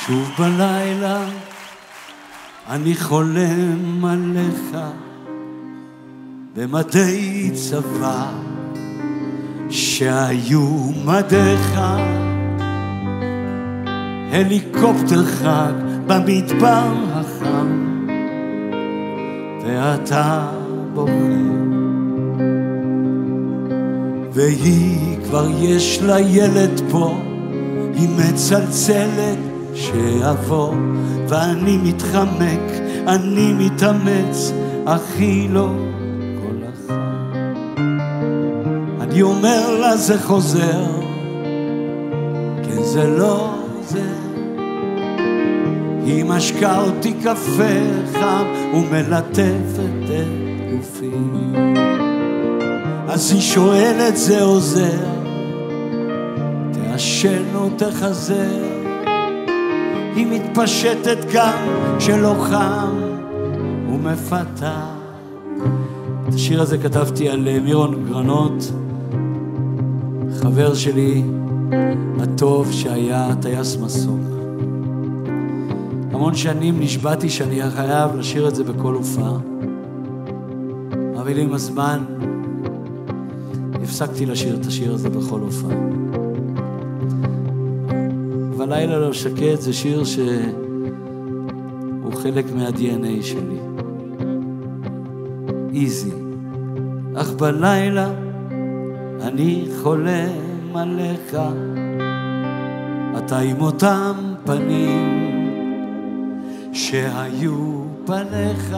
שוב בלילה אני חולם עליך במדי צבא שהיו מדיך, הליקופטר חג במדבר החם ואתה בוכה, והיא כבר יש לה ילד פה, היא מצלצלת שיבוא, ואני מתחמק, אני מתאמץ, אחי לא כל החיים. אני אומר לה זה חוזר, כן זה לא זה. היא משקה אותי קפה חם ומלטפת את גופי, אז היא שואלת זה עוזר, תעשן או תחזר. היא מתפשטת גם כשלא חם ומפתה. את השיר הזה כתבתי על מירון גרנות, חבר שלי הטוב שהיה טייס מסוק. המון שנים נשבעתי שאני חייב לשיר את זה בכל הופעה, אבל עם הזמן הפסקתי לשיר את השיר הזה בכל הופעה. אבל לילה לא שקט זה שיר שהוא חלק מה-DNA שלי. איזי. אך בלילה אני חולם עליך, אתה עם אותם פנים שהיו פניך,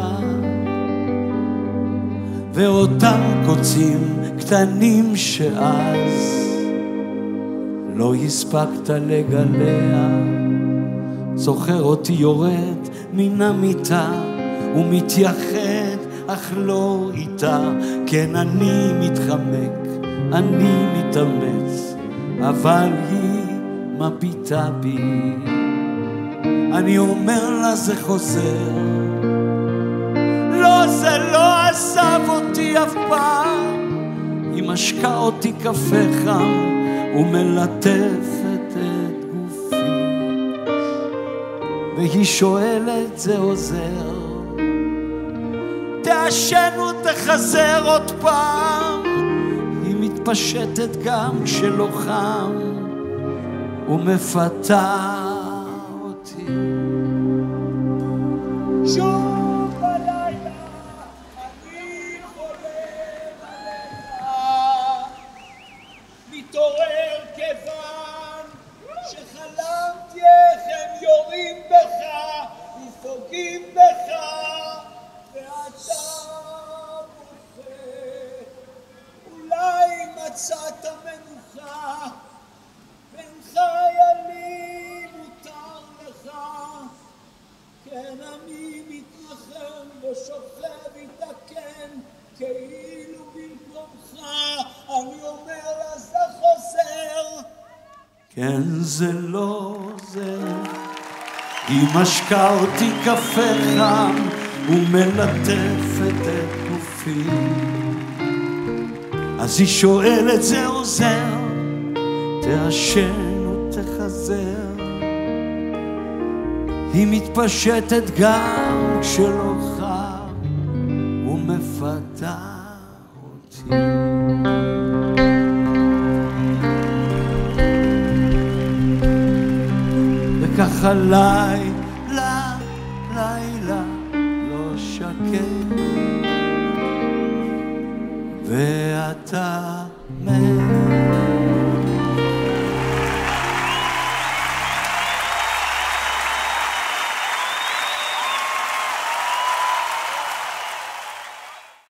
ואותם קוצים קטנים שאז לא הספקת לגליה. זוכר אותי יורד מן המיטה ומתייחד אך לא איתה, כן אני מתחמק, אני מתאמץ, אבל היא מביטה בי. אני אומר לה זה חוזר, לא זה לא עזב אותי אף פעם. היא משקה אותי קפה חם ומלטפת את גופי, והיא שואלת זה עוזר, תעשן ותחזר עוד פעם. היא מתפשטת גם כשלא חם ומפתה אותי. שוב בלילה אני חולם עליך, מתעורר כיוון שחלמתי איך הם יורים בך ופוגעים בך ואתה בוכה. אולי מצאת מנוחה בין חיילים, מותר לך. כן אני מתנחם ושוכב איתקן כאילו במקומך. אני אומר לה זה חוזר, כן זה לא זה. היא משקה אותי קפה חם ומלטפת את גופי, אז היא שואלת זה עוזר, תעשן ותחזר. היא מתפשטת גם כשלא חם ומפתה אותי. וככה לילה לא שקט, ואתה